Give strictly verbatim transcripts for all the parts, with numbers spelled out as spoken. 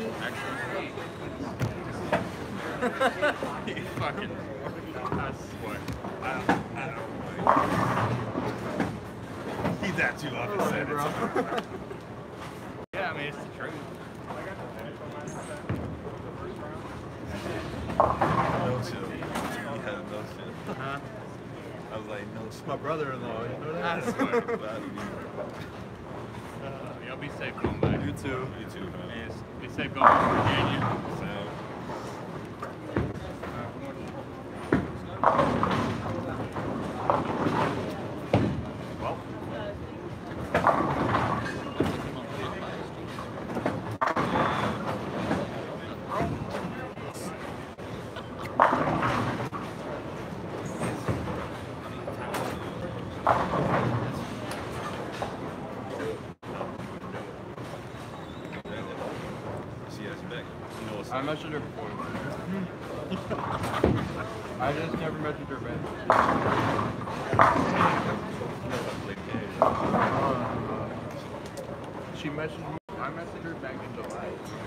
He fucking. I swear. I don't. I don't. He's that too off his head, bro. Yeah, I mean, it's the truth. No chill. He had no chill. Huh? I was like, no chill. My brother-in-law, you know that? I swear. uh, y'all be safe going back. You too. You too, man. Yes. Be safe going to Virginia. Sound. Well. I messaged her before. I just never messaged her back. Uh, she messaged me. I messaged her back in July.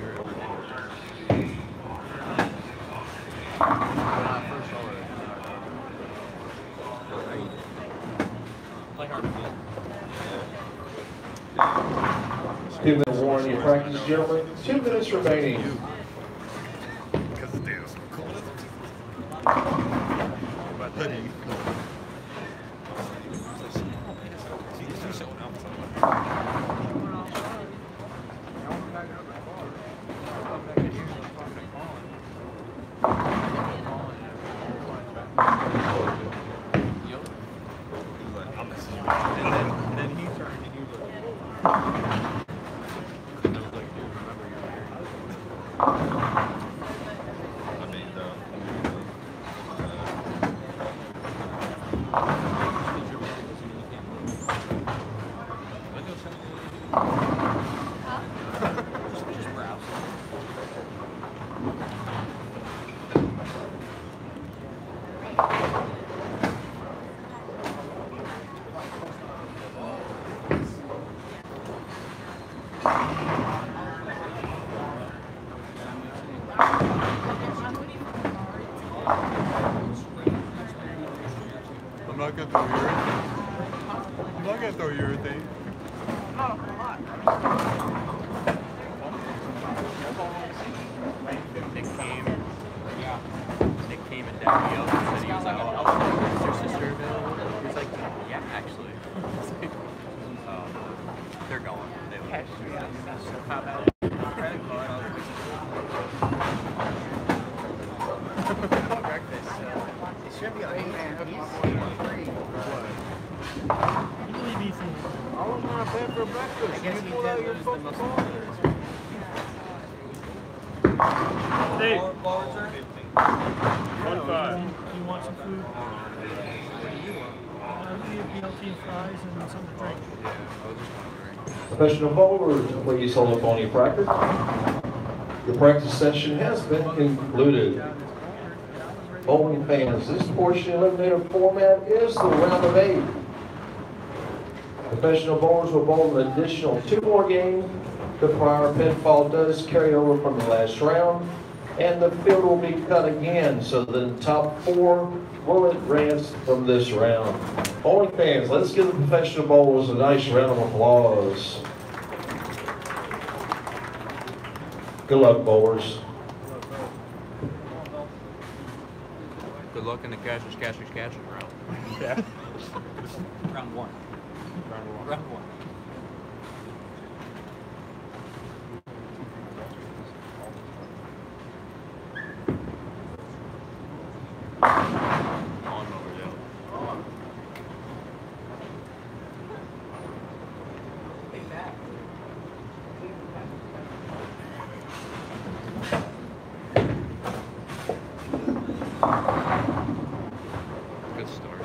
When I first saw her. Like her. Two minute warning practice, gentlemen. Two minutes remaining. Hoodie. I'm not gonna throw your I'm not gonna throw your thing. Nick came, yeah. Nick came and dapped me up and said he was like, oh, is your sister available? He was like, yeah, actually. um, they're going. They don't. Cash, yeah. How about it? Credit card. Breakfast. It should be like, man, hook my boy for free. I was not bad for breakfast. I guess you he pull did out your lose the fucking most. phone. Hey, One five. you want some food? What do you want? Uh, we have B L T and fries and something to drink. Professional bowlers, please hold up on your practice. Your practice session has been concluded. Bowling fans, this portion eliminator format is the round of eight. Professional bowlers will bowl an additional two more games. The prior pinfall does carry over from the last round, and the field will be cut again, so the top four will advance from this round. Bowling fans, let's give the professional bowlers a nice round of applause. Good luck, bowlers. Good luck in the catchers, catchers, catchers round. Yeah. Round one. Round one. Round one. On over, yeah. Good start.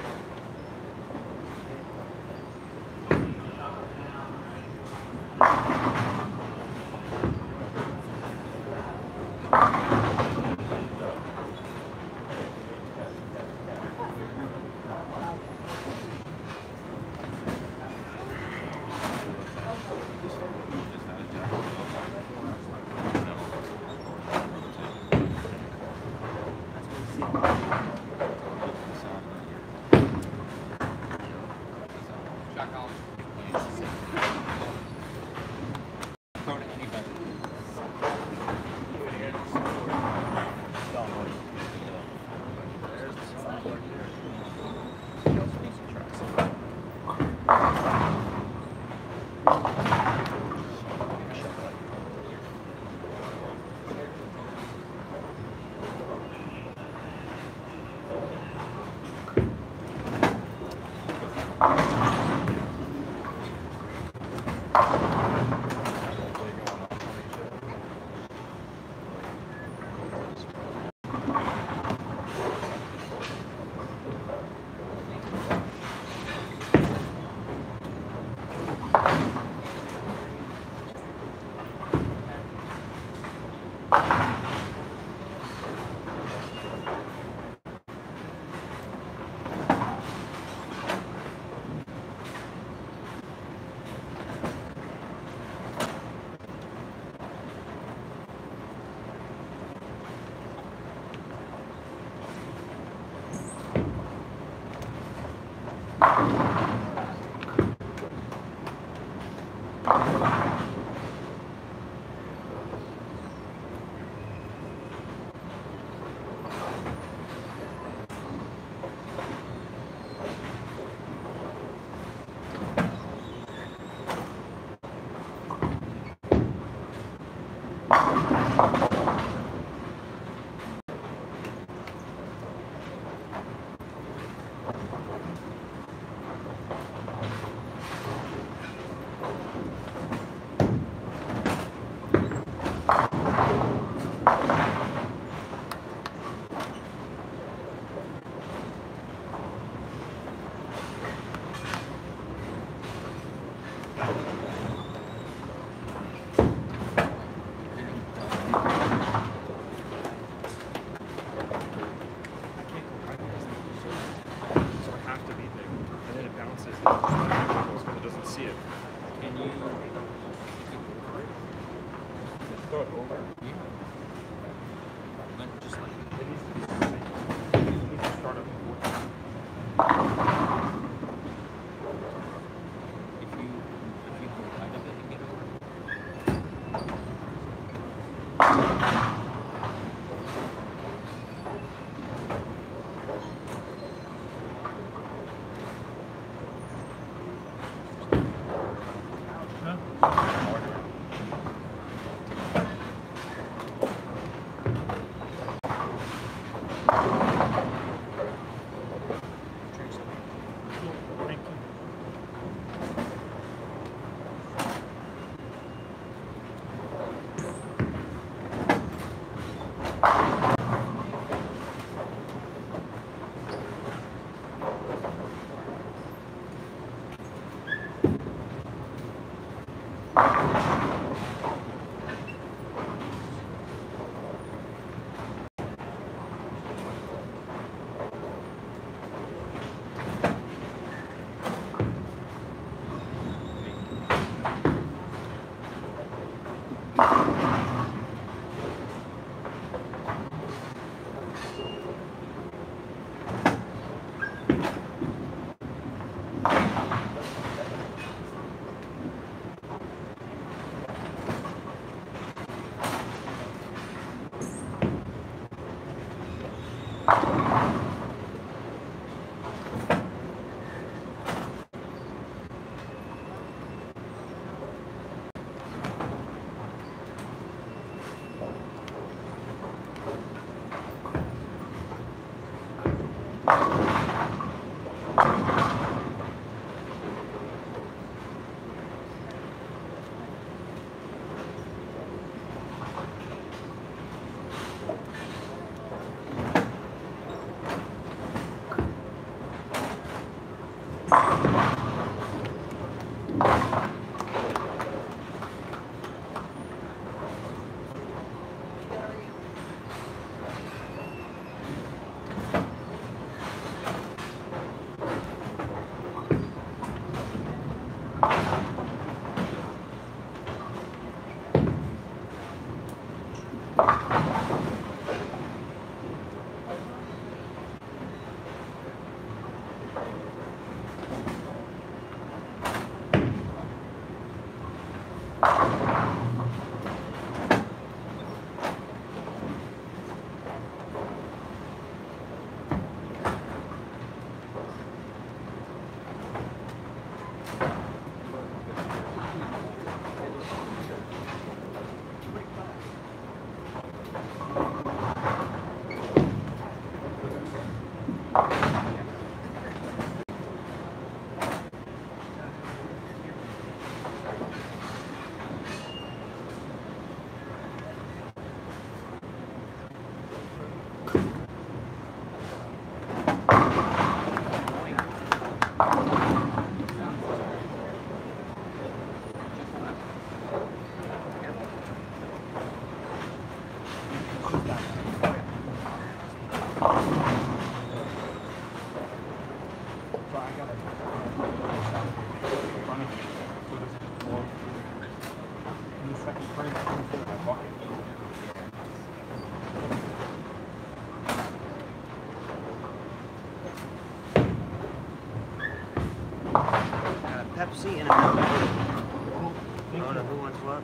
seat in it. I don't know who wants what.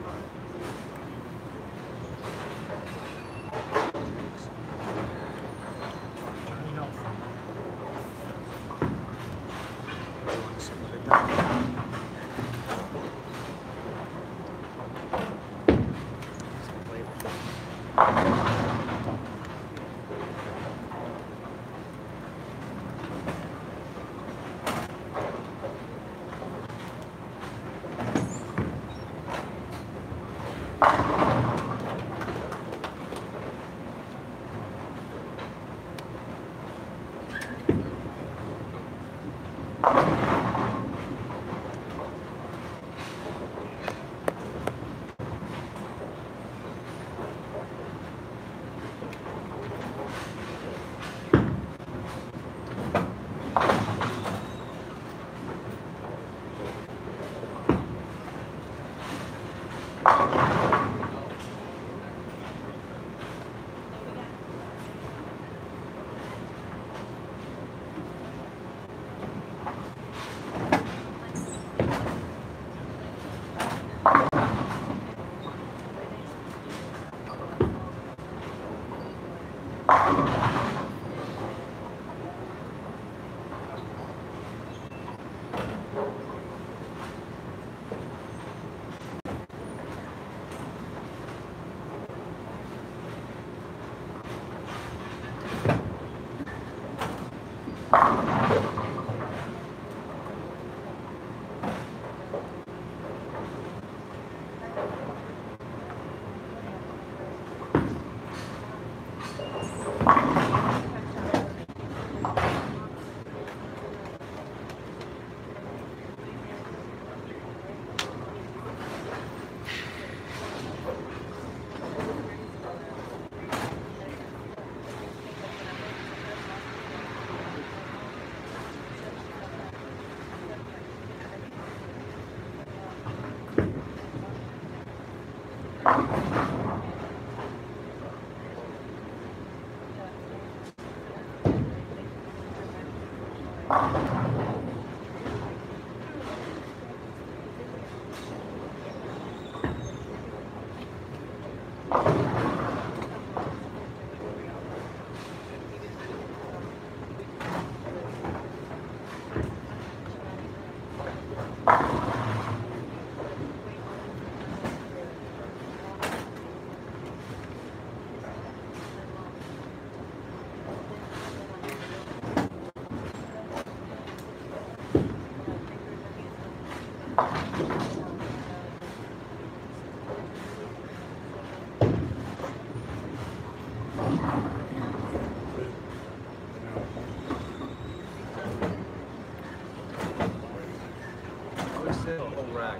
Reset the whole rack.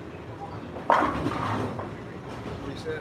Reset.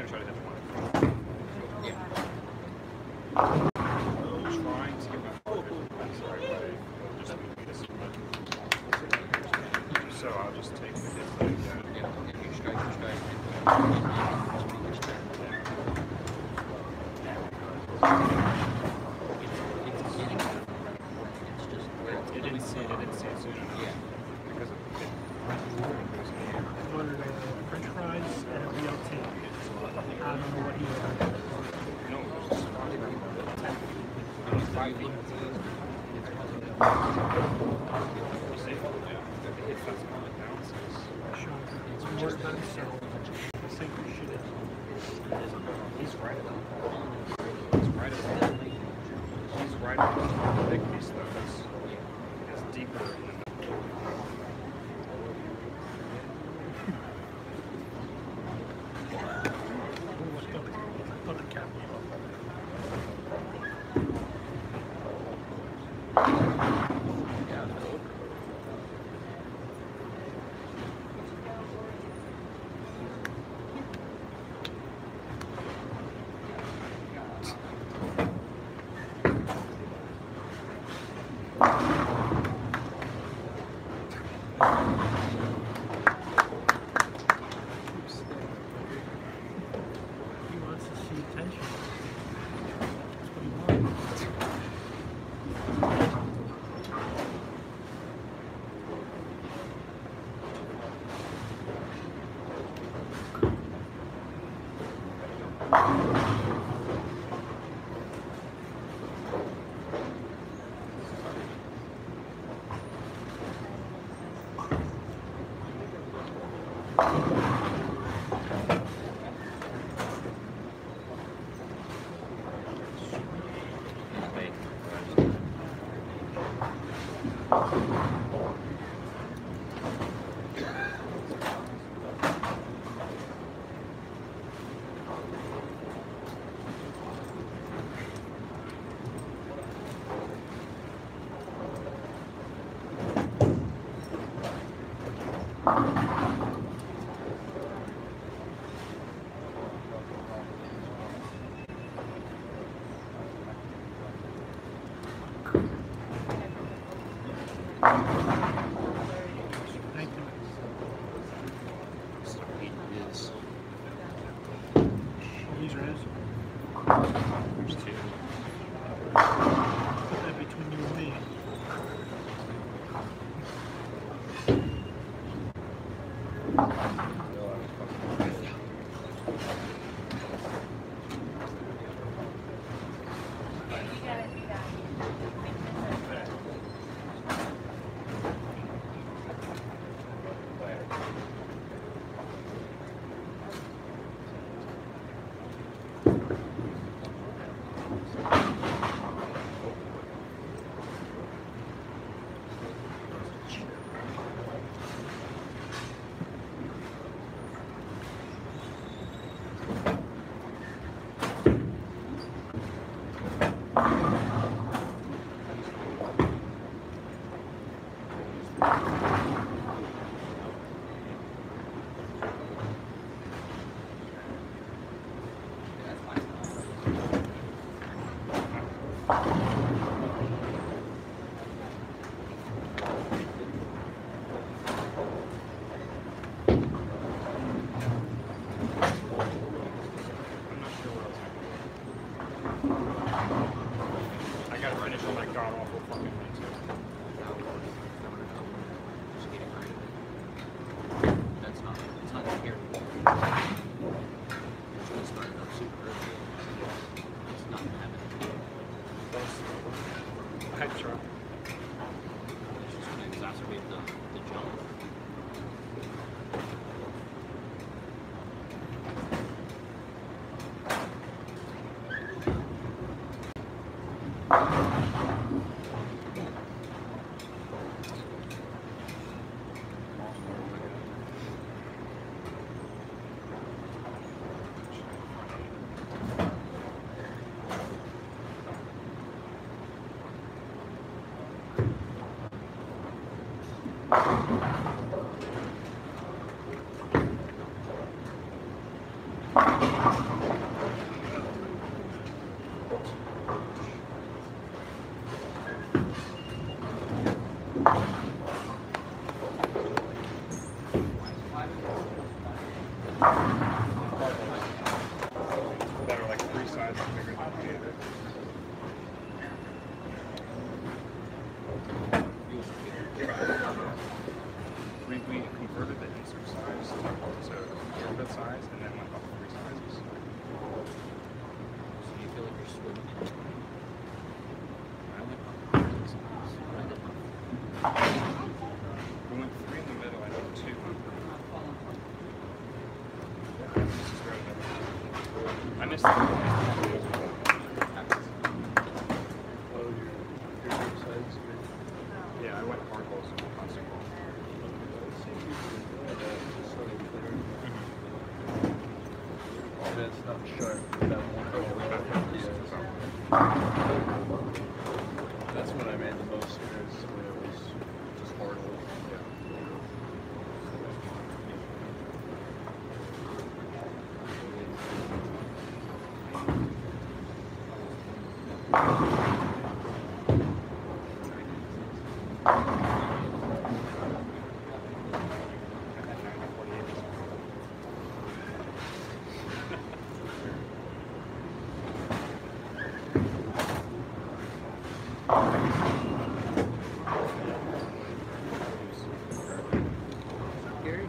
gonna try to hit the one in front. Yeah. Little trying to get my foot I'm sorry, but it'll just move me to submit. So I'll just take the hits that I get. Yeah. If you strike, you strike. And then just make your turn. It's, it's getting it. It's just where it's It didn't see it, it didn't see it soon enough. Yeah. Because of it. I ordered uh, French fries and a B L T. I don't know what he ordered. No, it was just Five feet. It's that's how it bounces. Shocker. It's more expensive, so the same shit is. He's right about He's right about He's right about the big piece though. It's, it's deeper in the middle. Put the cap on. He wants to see tension. That's what he wants. Thank you. Is These are his. there's two. Put that between you and me. I gotta finish on that god awful fucking one too. Just getting ready. That's not, it's not here. It's gonna start it up super early. It's not gonna happen. I had to try. It's just gonna exacerbate the, the jump. Thank you. That are like three sizes bigger than the other. We, we converted the insert size to, to orbit size and then went up three sizes. So you feel like you're swimming in it? I went up three sizes. We went three in the middle, I think two. This is right there. I missed the Oh, your, your big size, man. Yeah, I went hardball, so constant ball. That's not sharp. That one. Yeah. That's what I made the most spares when it was just hard. Gary?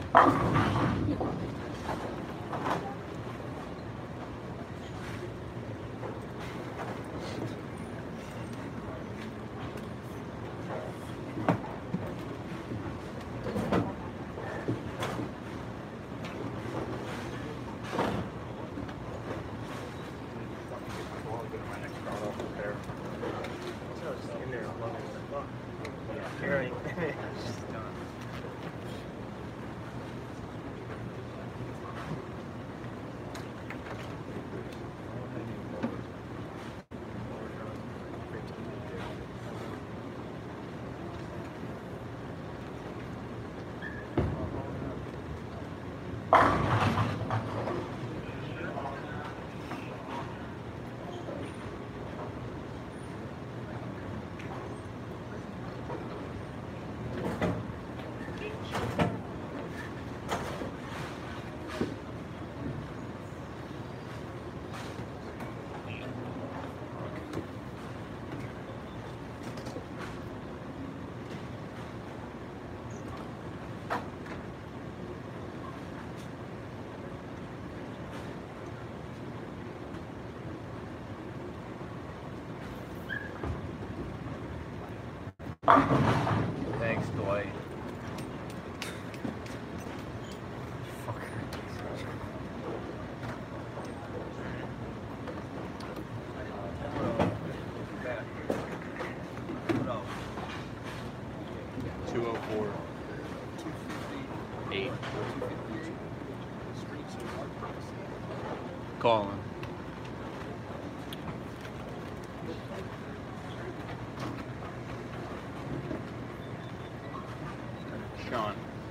Thanks, Dwight. two oh four. eight. Colin. Sean.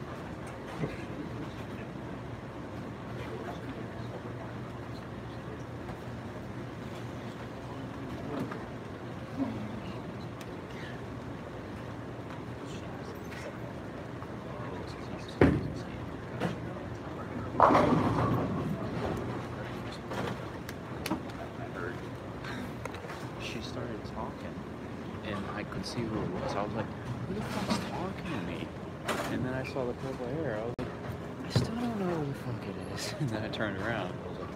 She started talking, and I could see who it was. I was like, who the fuck's talking to me? And then I saw the purple hair. I was like, I still don't know who the fuck it is. And then I turned around. I was like,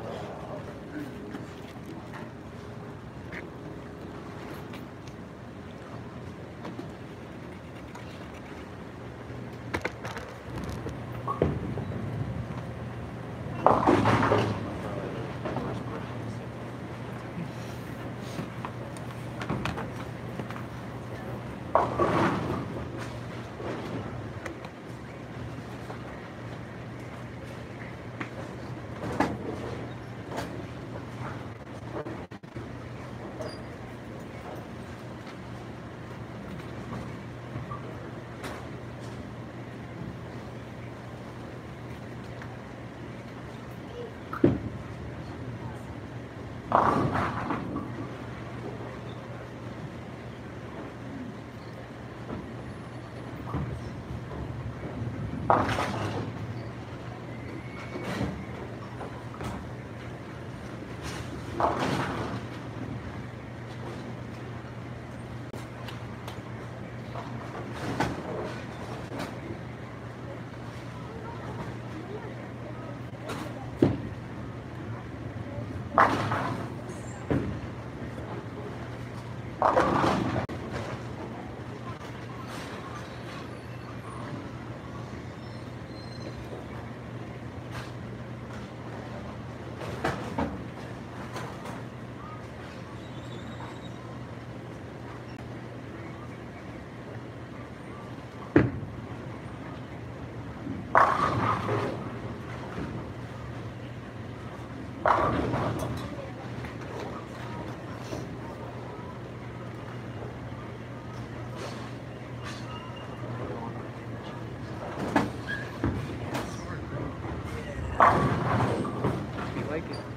you like it?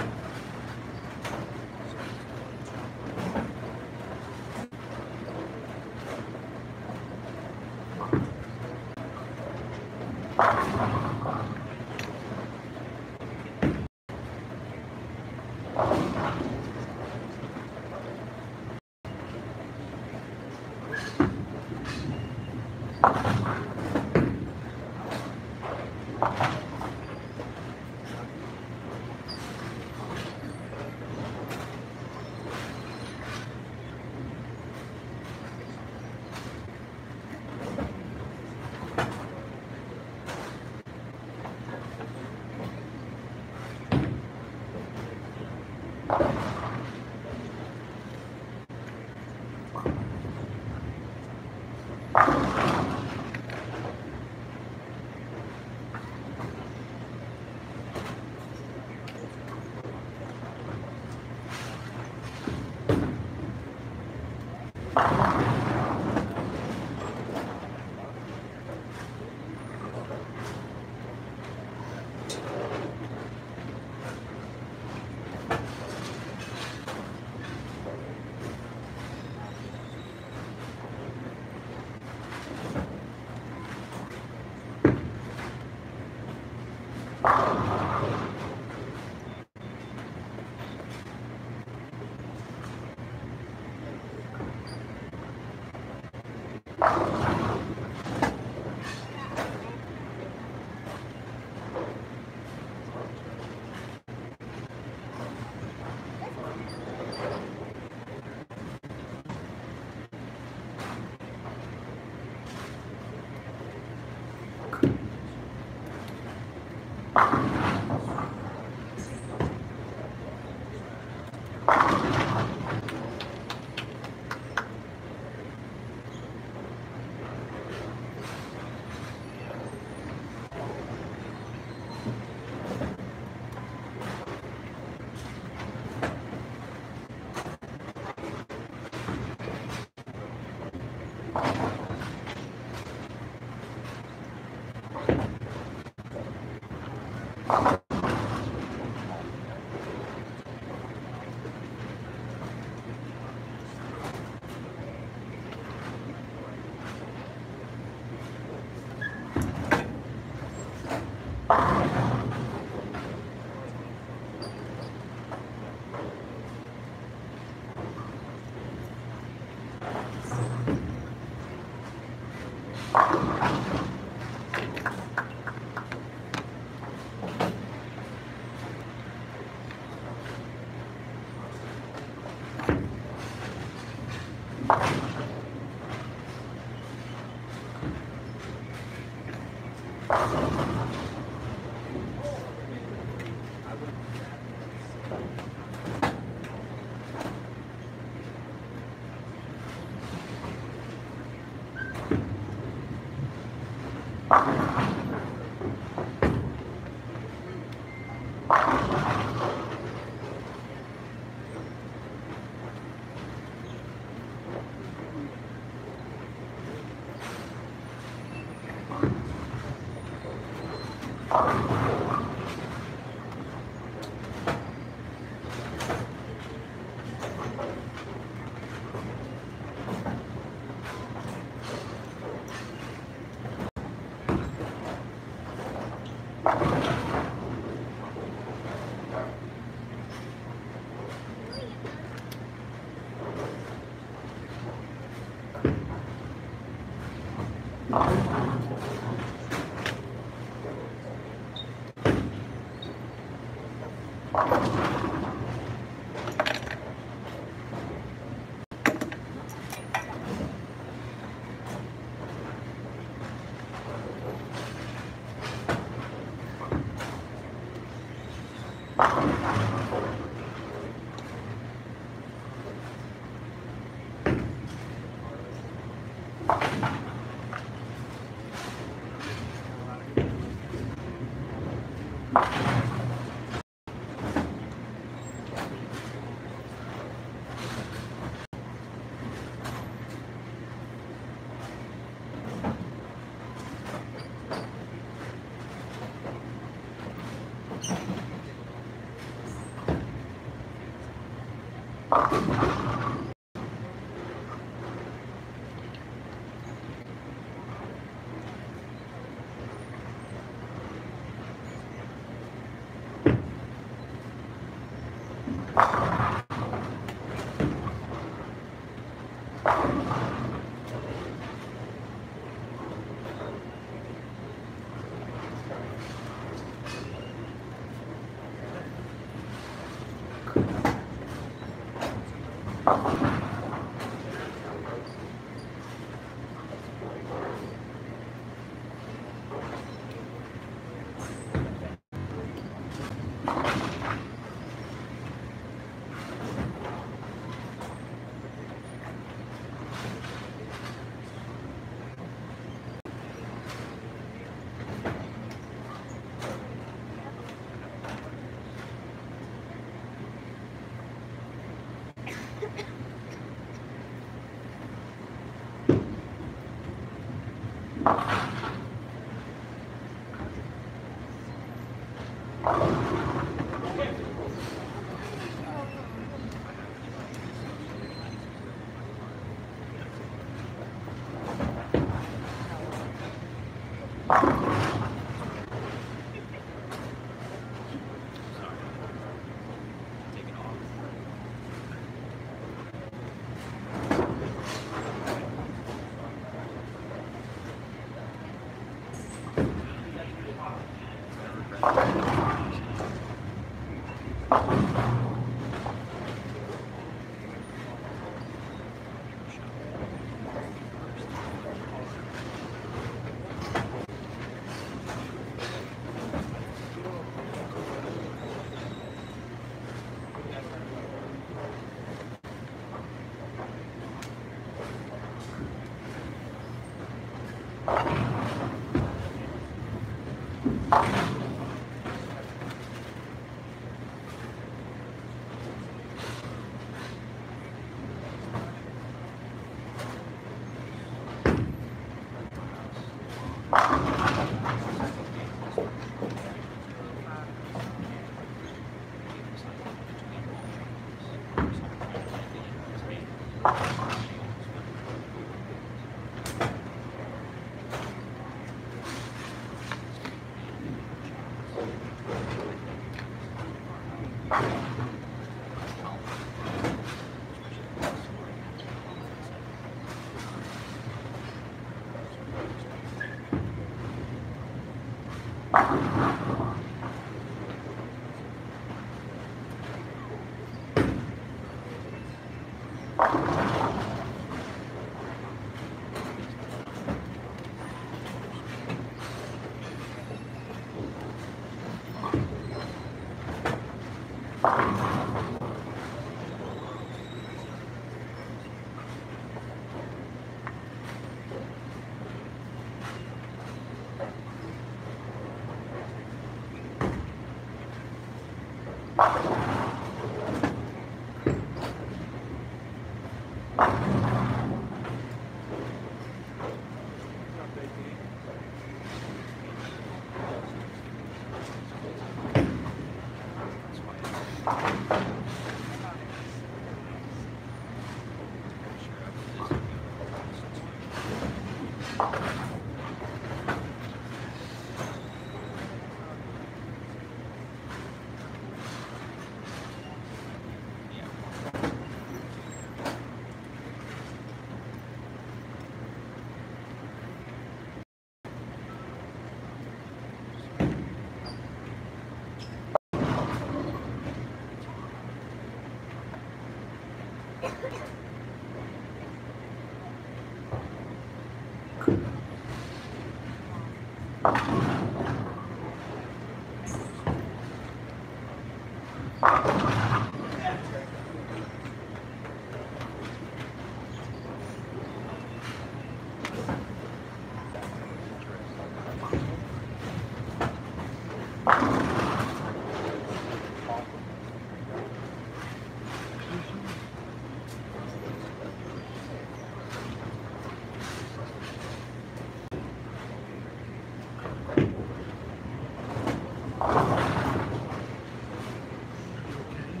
Okay.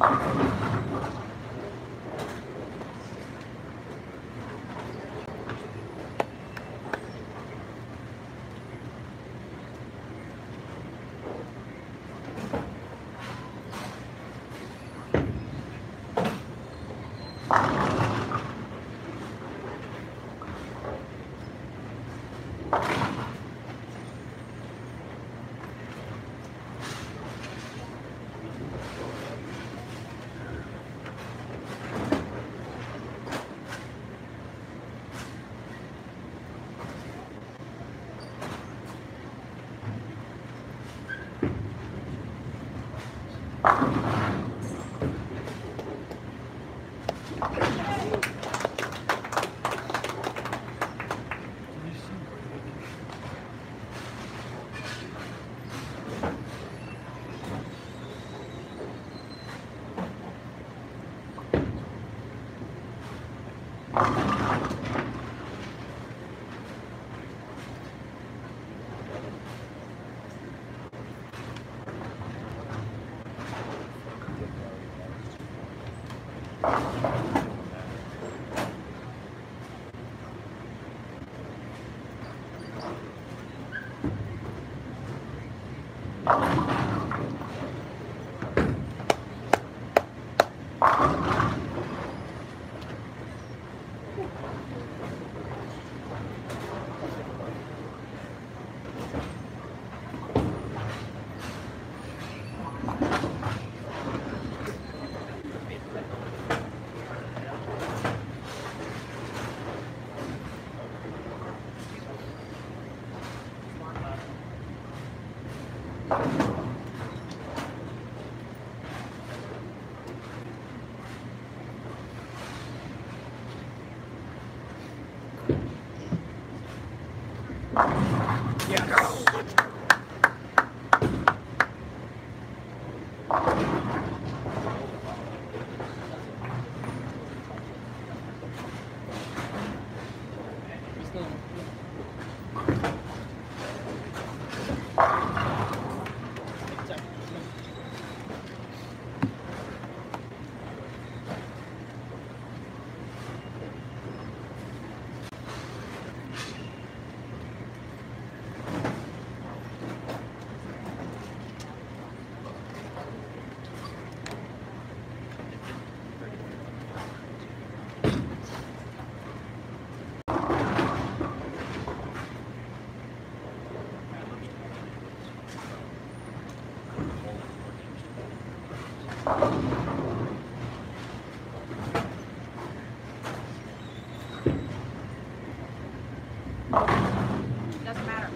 Doesn't matter.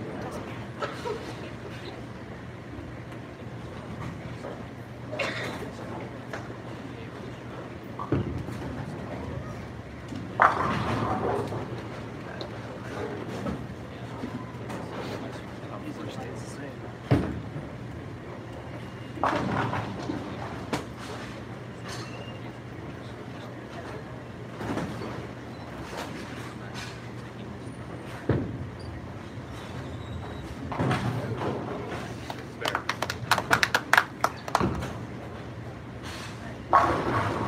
There.